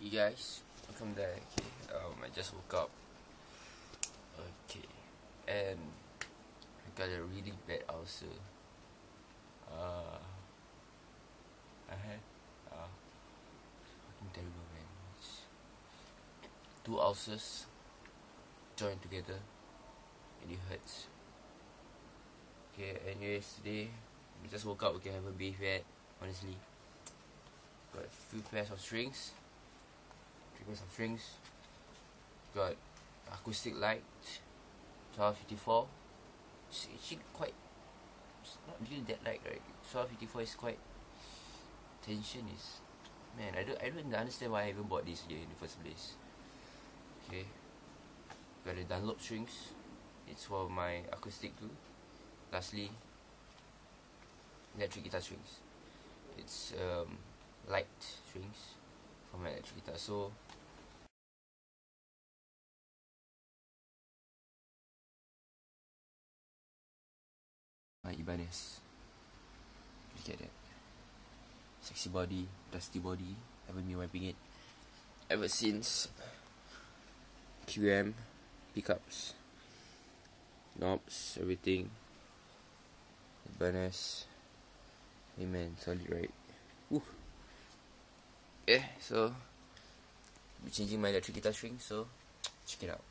Hey guys, welcome back. Okay, I just woke up. Okay, and I got a really bad ulcer. I had fucking terrible, man. It's 2 ulcers joined together, and it hurts. Okay, anyways, today I just woke up. Okay, I haven't bathed yet. Honestly, got a few pairs of strings. Got acoustic light 1254. It's actually quite, it's not really that light, right? 1254 is quite, tension is, man, I don't understand why I even bought this here in the first place. Okay, got the Dunlop strings. It's for my acoustic too. Lastly, electric guitar strings. It's light strings for my electric guitar. So my Ibanez, look at that, sexy body, dusty body. Haven't been wiping it ever since. QM, pickups, knobs, everything. Ibanez, hey man, solid, right? Woo. Yeah, so I'll be changing my electric guitar string, so check it out.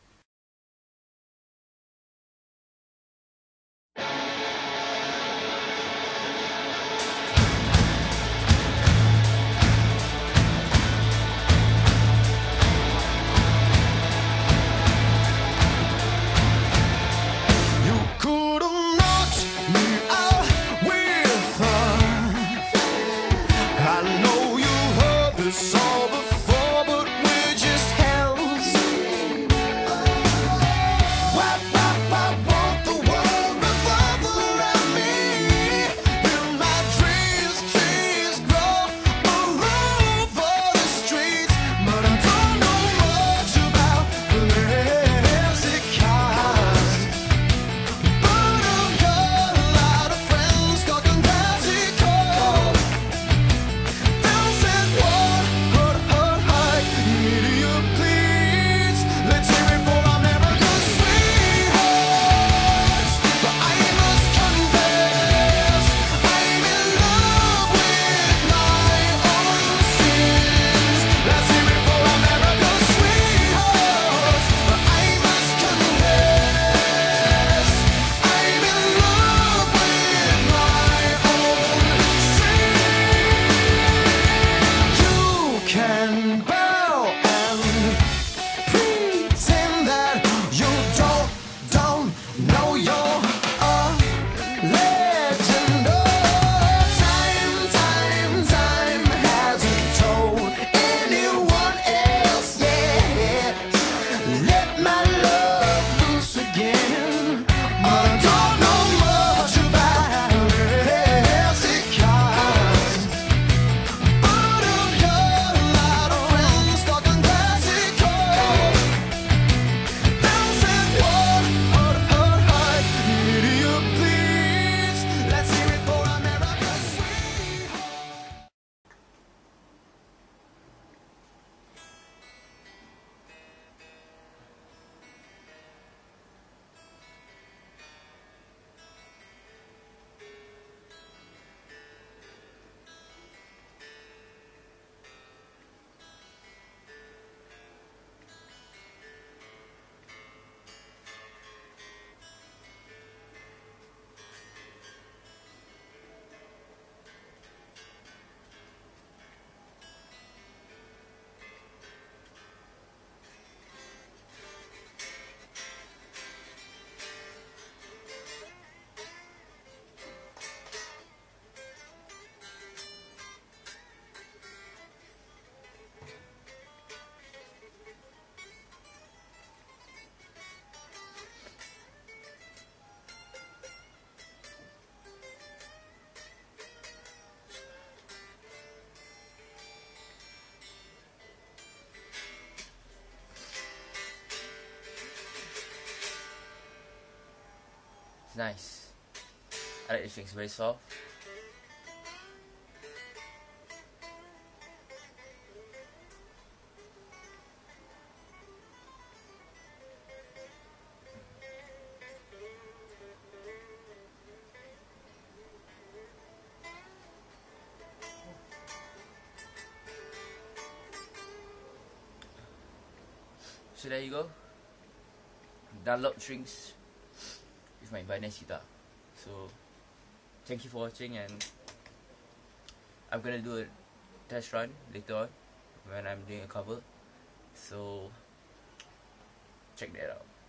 It's nice. I like the strings, very soft. So there you go. Dunlop strings with my Ibanez guitar. So thank you for watching, and I'm gonna do a test run later on when I'm doing a cover. So check that out.